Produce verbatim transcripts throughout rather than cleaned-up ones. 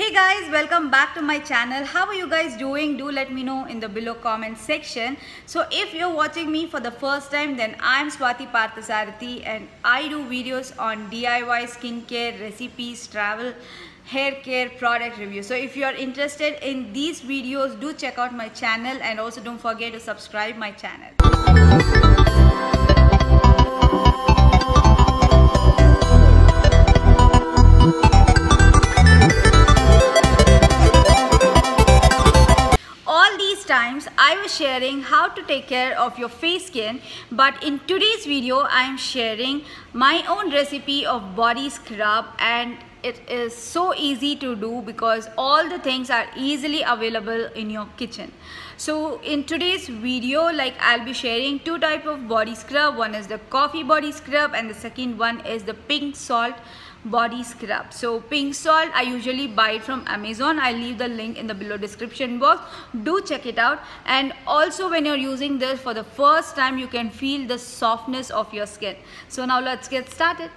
Hey guys, welcome back to my channel. How are you guys doing? Do let me know in the below comment section. So if you're watching me for the first time, then I'm Swati Parthasarathy and I do videos on D I Y, skincare, recipes, travel, hair care, product review. So if you're interested in these videos, do check out my channel and also don't forget to subscribe my channel. Times I was sharing how to take care of your face skin, but in today's video I am sharing my own recipe of body scrub, and it is so easy to do because all the things are easily available in your kitchen. So in today's video, like I'll be sharing two types of body scrub. One is the coffee body scrub and the second one is the pink salt body scrub. So pink salt I usually buy it from Amazon. I'll leave the link in the below description box. Do check it out. And also when you're using this for the first time, you can feel the softness of your skin. So now let's get started.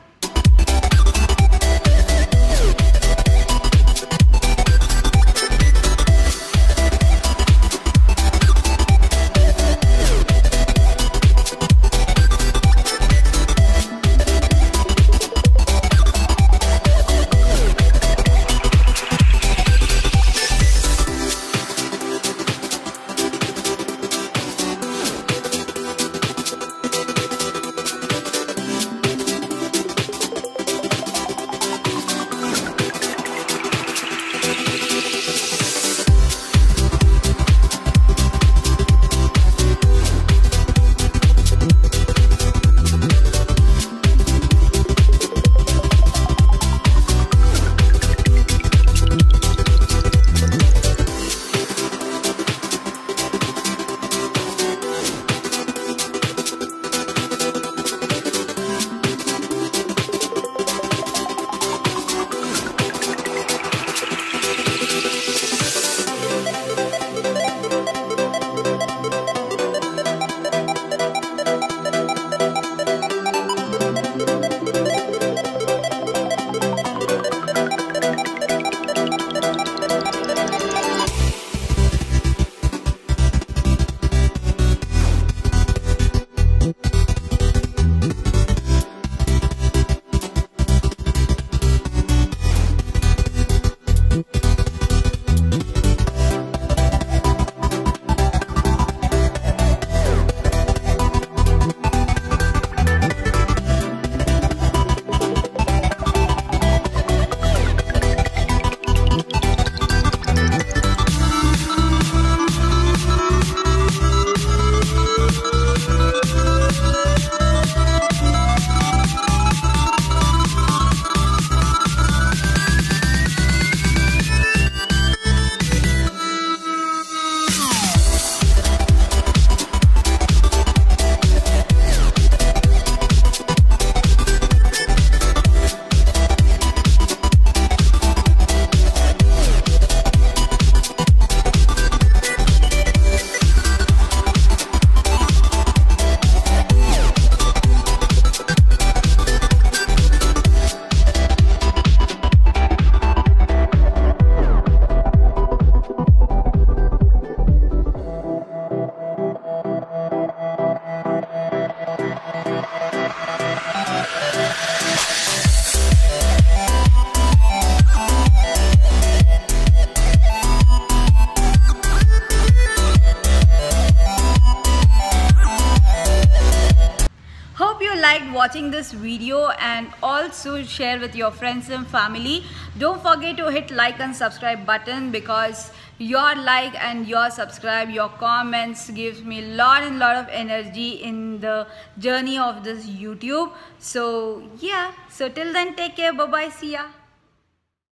Liked watching this video and also share with your friends and family. Don't forget to hit like and subscribe button because your like and your subscribe, your comments gives me a lot and lot of energy in the journey of this YouTube. So yeah, so till then, take care, bye bye, see ya.